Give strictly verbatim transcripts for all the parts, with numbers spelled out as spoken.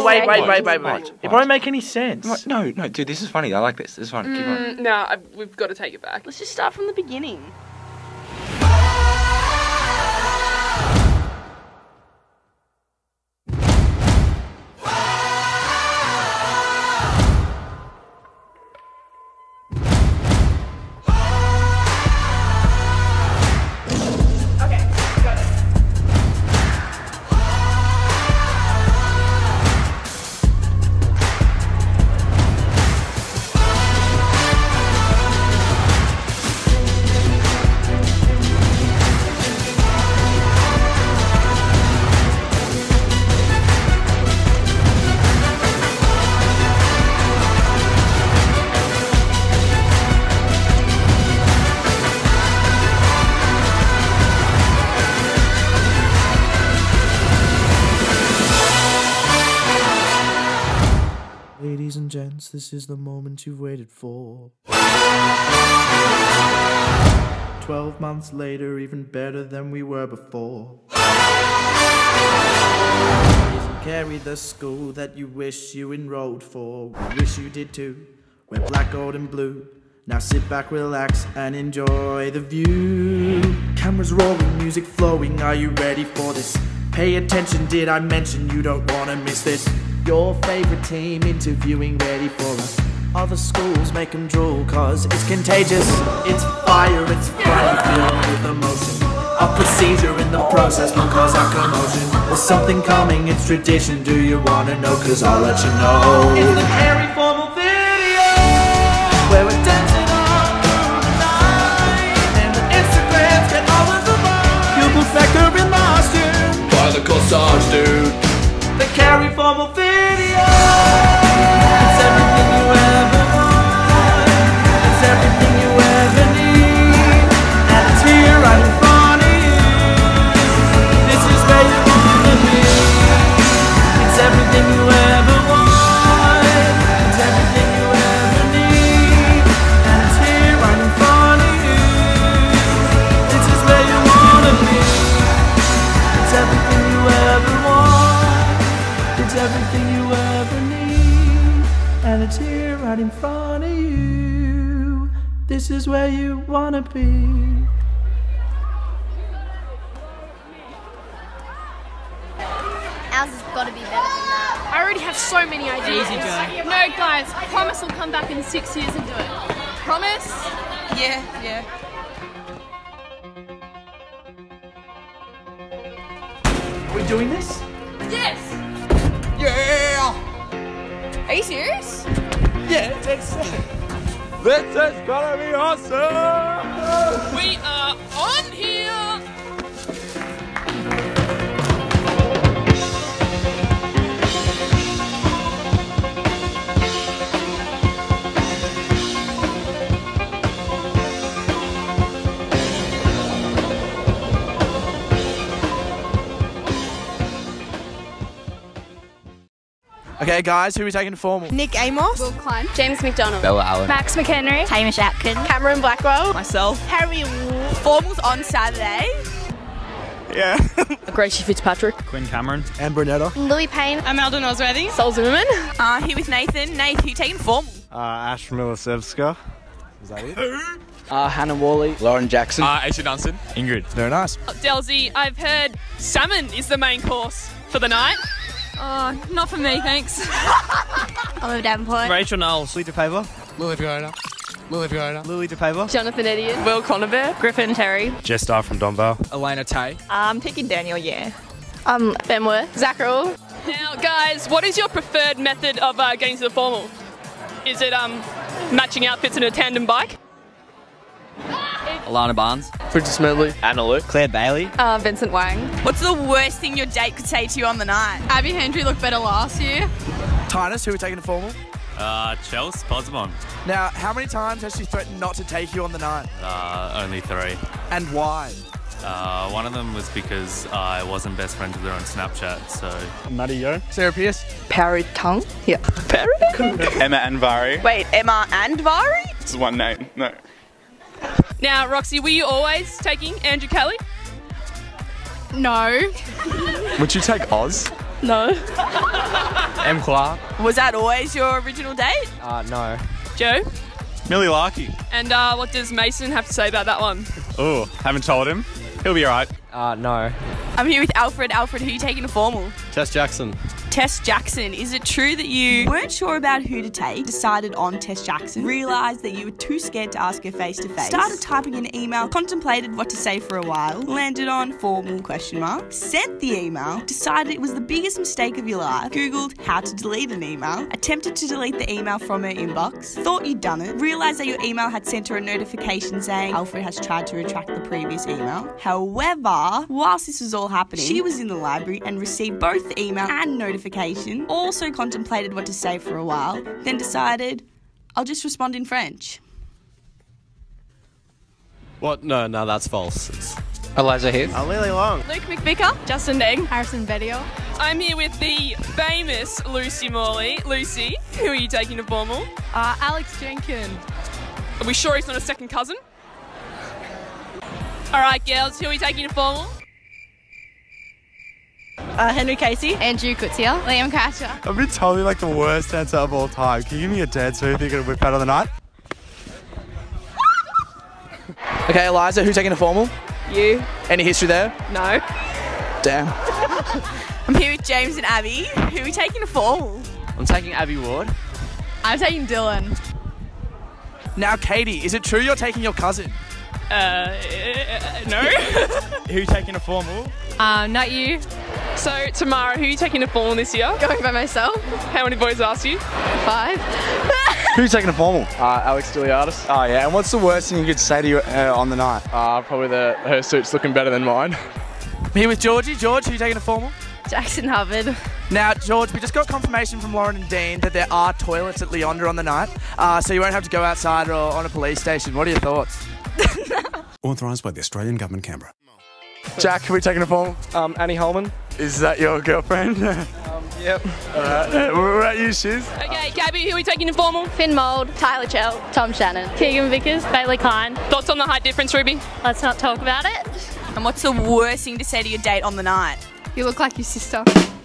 wait, wait, wait, wait, What? wait. It won't make any sense. What? No, no, dude, this is funny. I like this. This is fun. Keep on. Mm, no, I, we've got to take it back. Let's just start from the beginning. Ladies and gents, this is the moment you've waited for. Twelve months later, even better than we were before. Carry the school that you wish you enrolled for. We wish you did too. We're black, gold and blue. Now sit back, relax and enjoy the view. Cameras rolling, music flowing, are you ready for this? Pay attention, did I mention you don't wanna miss this? Your favorite team interviewing, ready for us. Other schools make them drool, cause it's contagious. It's fire, it's fire, filled with emotion. A procedure in the process will cause a commotion. There's something coming, it's tradition, do you wanna know? Cause I'll let you know. It's the Harry Formal video, where we're dancing all through the night. And the Instagrams get all of the vibe. Pupil factor in last year, by the corsage, dude. The Carry Formal video. It's everything you ever want. It's everything you ever need. And it's here right in front of you. This is where you wanna be. It's everything you ever want. It's everything you ever need. And it's here right in front of you. This is where you wanna be. It's everything you ever want. It's everything you ever need, and it's here right in front of you. This is where you wanna be. Ours has got to be better than that. I already have so many ideas. Easy, Joe. No, guys, promise we'll come back in six years and do it. Promise? Yeah, yeah. Are we doing this? Yes! Yeah! Are you serious? Yeah, it's This is gonna be awesome! We are on here! Okay, guys, who are we taking to formal? Nick Amos. Will Klein. James McDonald. Bella Allen. Max McHenry. Hamish Atkin. Cameron Blackwell. Myself. Harry Formal's on Saturday. Yeah. Gracie Fitzpatrick. Quinn Cameron. And Brunetta. Louis Payne. I'm Eldon Osworthy. Sol Zimmerman. Uh, here with Nathan. Nath, who you taking formal? Uh, Ash Milasevska. Is that it? Uh, Hannah Worley. Lauren Jackson. Uh, Aisha Dunstan. Ingrid. Very nice. Delzy, I've heard salmon is the main course for the night. Oh, not for me, thanks. Oliver Davenport. Rachel Knowles. Lily DePaver. Lily Fiona. Lily Fiona. Lily DePaver. Jonathan Edian. Will Conover. Griffin Terry. Jess Star from Donvale. Elena Tay. I'm picking Daniel, yeah. Um, Ben Worth. Zach Earl. Now, guys, what is your preferred method of uh, getting to the formal? Is it um, matching outfits in a tandem bike? Alana Barnes. Bridget Smedley. Anna Luke. Claire Bailey. Uh, Vincent Wang. What's the worst thing your date could say to you on the night? Abby Hendry looked better last year. Tynus, who are we taking to formal? Uh, Chels Posmon. Now, how many times has she threatened not to take you on the night? Uh, only three. And why? Uh, one of them was because I wasn't best friends with her on Snapchat, so... Maddie Yo. Sarah Pierce. Parry Tongue. Yeah. Parry? Emma Anvari. Wait, Emma and Vari? It's one name. No. Now, Roxy, were you always taking Andrew Kelly? No. Would you take Oz? No. M. Clark. Was that always your original date? Uh, no. Joe? Millie Larkey. And uh, what does Mason have to say about that one? Oh, haven't told him. He'll be alright. Uh, no. I'm here with Alfred. Alfred, who are you taking to formal? Tess Jackson. Tess Jackson. Is it true that you weren't sure about who to take, decided on Tess Jackson, realised that you were too scared to ask her face to face, started typing an email, contemplated what to say for a while, landed on formal question mark, sent the email, decided it was the biggest mistake of your life, googled how to delete an email, attempted to delete the email from her inbox, thought you'd done it, realised that your email had sent her a notification saying Alfred has tried to retract the previous email. However, whilst this was all happening, she was in the library and received both the email and notification, also contemplated what to say for a while, then decided, I'll just respond in French. What? No, no, that's false. It's... Eliza here. Uh, Lily Long. Luke McVicker. Justin Deng. Harrison Bedio. I'm here with the famous Lucy Morley. Lucy, who are you taking to formal? Uh, Alex Jenkins. Are we sure he's not a second cousin? All right, girls, who are we taking to formal? Uh, Henry Casey. Andrew Kutsia. Liam Catcher. I've been totally like the worst dancer of all time. Can you give me a dance who you think it'll whip out of the night? Okay, Eliza, who's taking a formal? You. Any history there? No. Damn. I'm here with James and Abby. Who are we taking to formal? I'm taking Abby Ward. I'm taking Dylan. Now, Katie, is it true you're taking your cousin? Uh, no. Who are you taking to formal? Um, not you. So, Tamara, who are you taking to formal this year? Going by myself. How many boys asked you? Five. Who's taking a formal? Uh, Alex Diliadis. Oh yeah, and what's the worst thing you could say to you uh, on the night? Uh, probably the her suit's looking better than mine. I'm here with Georgie. George, who are you taking a formal? Jackson Hubbard. Now, George, we just got confirmation from Lauren and Dean that there are toilets at Leondra on the night, uh, so you won't have to go outside or on a police station. What are your thoughts? Authorised by the Australian Government, Canberra. Jack, who are we taking to formal? Um, Annie Holman. Is that your girlfriend? Um, yep. Alright, we're at you, Shiz. Okay, Gabby, who are we taking to formal? Finn Mould. Tyler Chell. Tom Shannon. Keegan Vickers. Bailey Klein. Thoughts on the height difference, Ruby? Let's not talk about it. And what's the worst thing to say to your date on the night? You look like your sister.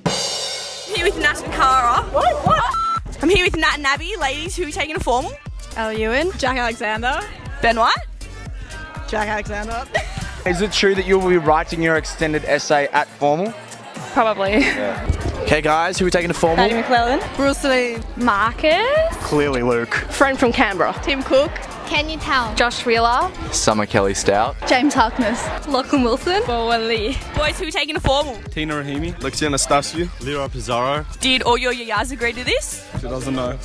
I'm here with Nat and Cara. What? What? I'm here with Nat and Abby. Ladies, who are we taking to formal? Elle Ewan. Jack Alexander. Ben White. Jack Alexander. Is it true that you will be writing your extended essay at formal? Probably. Okay, guys, who are we taking to formal? Paddy McClellan. Bruce Lee. Marcus. Clearly, Luke. Friend from Canberra. Tim Cook. Can you tell? Josh Wheeler. Summer Kelly Stout. James Harkness. Lachlan Wilson. Bowen Lee. Boys, who are we taking to formal? Tina Rahimi. Lexi Anastasiou. Leroy Pizarro. Did all your yayas agree to this? She doesn't know.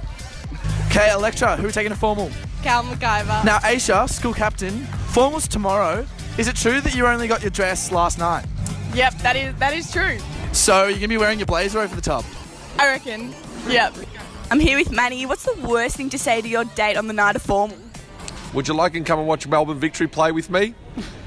Okay, Electra, who are we taking to formal? Cal McIver. Now, Aisha, school captain, formal's tomorrow. Is it true that you only got your dress last night? Yep, that is that is true. So you're going to be wearing your blazer over the top? I reckon. Yep. I'm here with Manny. What's the worst thing to say to your date on the night of formal? Would you like to come and watch Melbourne Victory play with me?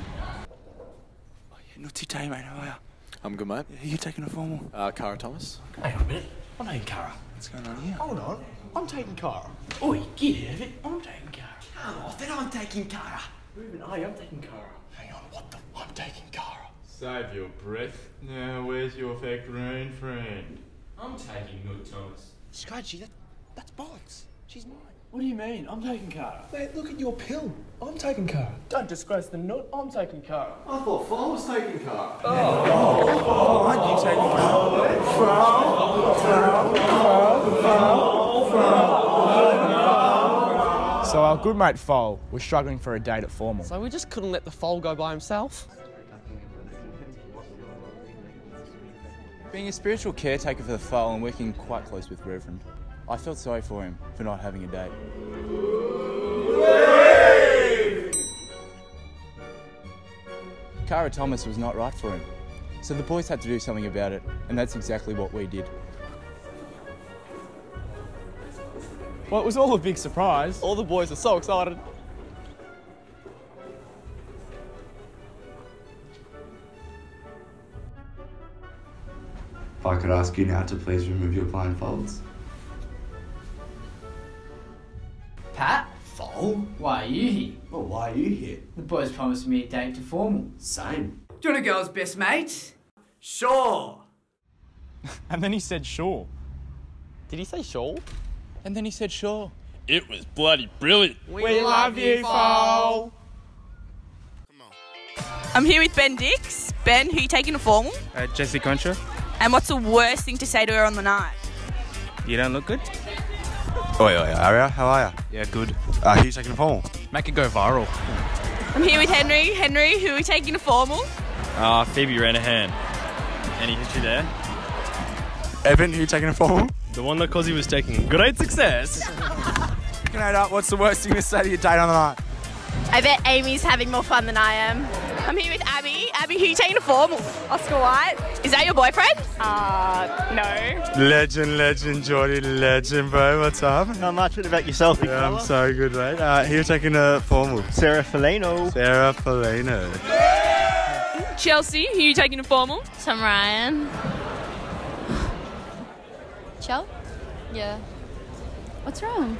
Not too day, mate. How are you? I'm good, mate. Are you taking a formal? Uh, Cara Thomas. Hang on a minute. I'm taking Cara. What's going on here? Hold on. I'm taking Cara. Oi, get out of it. I'm taking Cara. Come off it. I'm taking Cara. Ruben, hey, I'm taking Cara. Hang on. What the? I'm taking Cara. Save your breath. Now, where's your factory friend? I'm taking Noot Thomas. Scratchy, that, that's bollocks. She's mine. What do you mean? I'm taking Cara. Mate, look at your pill. I'm taking Cara. Don't disgrace the nut. I'm taking Cara. I thought Flo was taking Cara. Oh, oh, oh, aren't you taking Cara? So our good mate Foal was struggling for a date at formal. So we just couldn't let the foal go by himself? Being a spiritual caretaker for the Foal and working quite close with Reverend, I felt sorry for him for not having a date. Cara Thomas was not right for him, so the boys had to do something about it, and that's exactly what we did. Well, it was all a big surprise. All the boys are so excited. If I could ask you now to please remove your blindfolds. Pat? Foal? Why are you here? Well, why are you here? The boys promised me a date to formal. Same. Do you want a girl's best mate? Sure. And then he said sure. Did he say shawl? And then he said sure. It was bloody brilliant. We, we love you, Foal. I'm here with Ben Dix. Ben, who are you taking to formal? Uh, Jessie Contra. And what's the worst thing to say to her on the night? You don't look good. Oi, oi, Aria, how are ya? Yeah, good. Uh, who you taking a formal? Make it go viral. I'm here with Henry. Henry, who are we taking to formal? Ah, uh, Phoebe Renahan. Any history there? Evan, who you taking a formal? The one that Cozzy was taking. Great success. G'day, what's the worst thing to say to your date on the night? I bet Amy's having more fun than I am. I'm here with Abby. Abby, who are you taking to formal? Oscar White. Is that your boyfriend? Uh, no. Legend, legend, Geordie, legend, bro. What's up? Not much. What about yourself, big Yeah, fella? I'm so good, mate. Uh, who you taking a formal? Sarah Felino. Sarah Felino. Chelsea, who are you taking to formal? Tom Ryan. Chel? Yeah. What's wrong?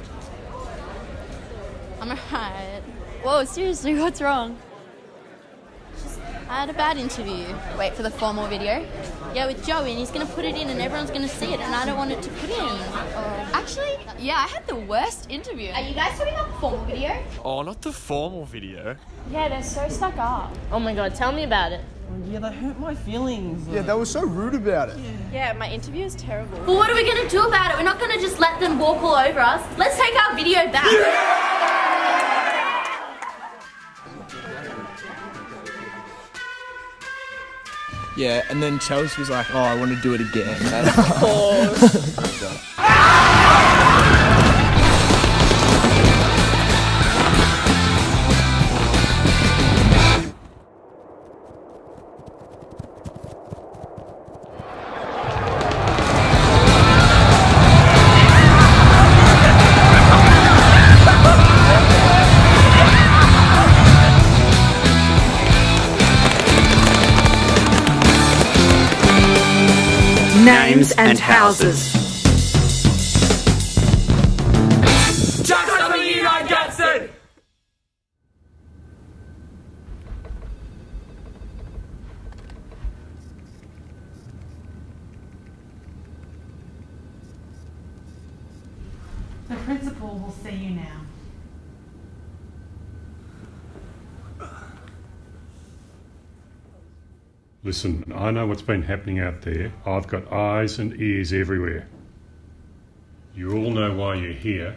I'm alright. Whoa, seriously, what's wrong? Just, I had a bad interview. Wait for the formal video. Yeah, with Joey, and he's going to put it in and everyone's going to see it, and I don't want it to put in. Oh. Actually, yeah, I had the worst interview. Are you guys putting up a formal video? Oh, not the formal video. Yeah, they're so stuck up. Oh my god, tell me about it. Yeah, that hurt my feelings. Yeah, they were so rude about it. Yeah, my interview is terrible. Well, what are we going to do about it? We're not going to just let them walk all over us. Let's take our video back. Yeah! Yeah, and then Chelsea was like, oh, I want to do it again. Of course. Names and houses. Just on the United Gatson! The principal will see you now. Listen, I know what's been happening out there. I've got eyes and ears everywhere. You all know why you're here.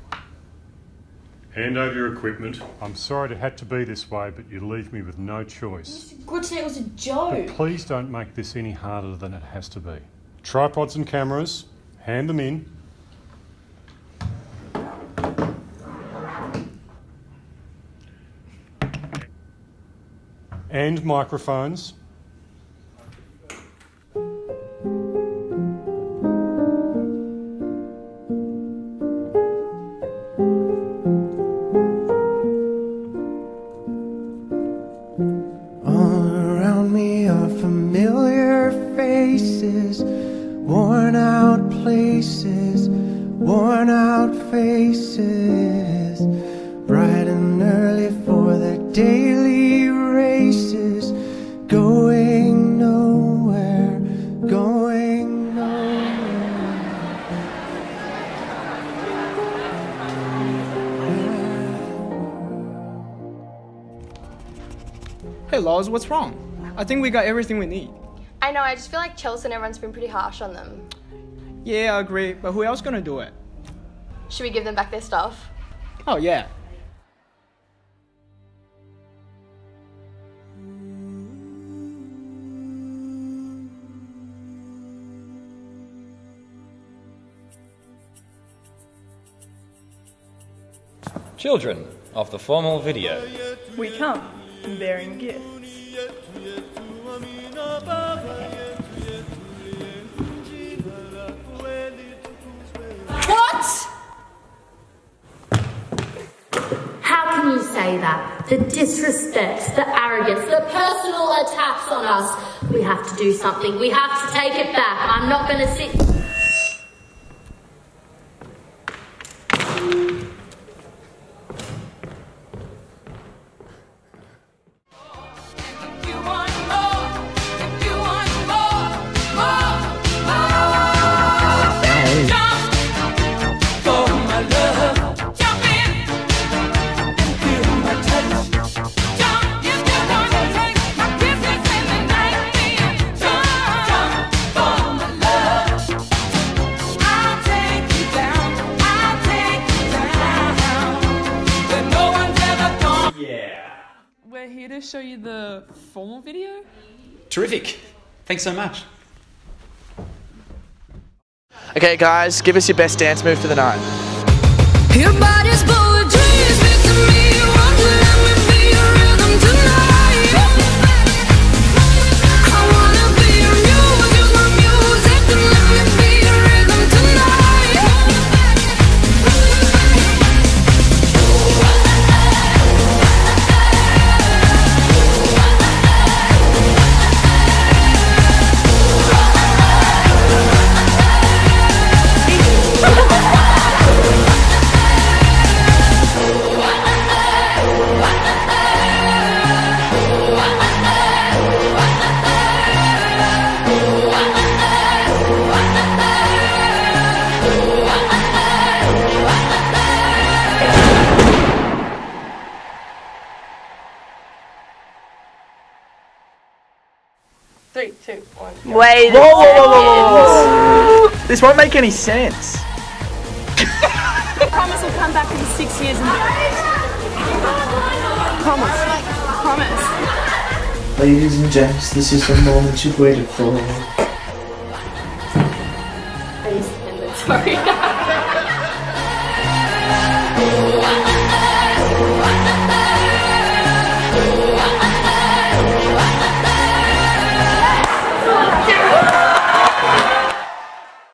Hand over your equipment. I'm sorry it had to be this way, but you leave me with no choice. Good to say it was a joke. But please don't make this any harder than it has to be. Tripods and cameras, hand them in. And microphones. Worn out places, worn out faces, bright and early for their daily races, going nowhere, going Hey Loz, what's wrong? I think we got everything we need. I know, I just feel like Chelsea and everyone's been pretty harsh on them. Yeah, I agree, but who else gonna do it? Should we give them back their stuff? Oh yeah. Children of the formal video. We come bearing gifts. What? How can you say that? The disrespect, the arrogance, the personal attacks on us. We have to do something. We have to take it back. I'm not going to sit... Jump! show you the formal video? Terrific. Thanks so much. Okay, guys, give us your best dance move for the night. Your body's poetry, speak to me. Won't you let me be your rhythm tonight? I wanna be your muse, use my music and let me be your rhythm tonight. Three, two, one. Wait Whoa, whoa, whoa, whoa, whoa. This won't make any sense. I promise I'll come back in six years and promise. Promise. Ladies and gents, this is the moment you've waited for. Sorry.